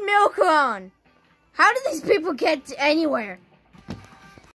milk on? How do these people get anywhere?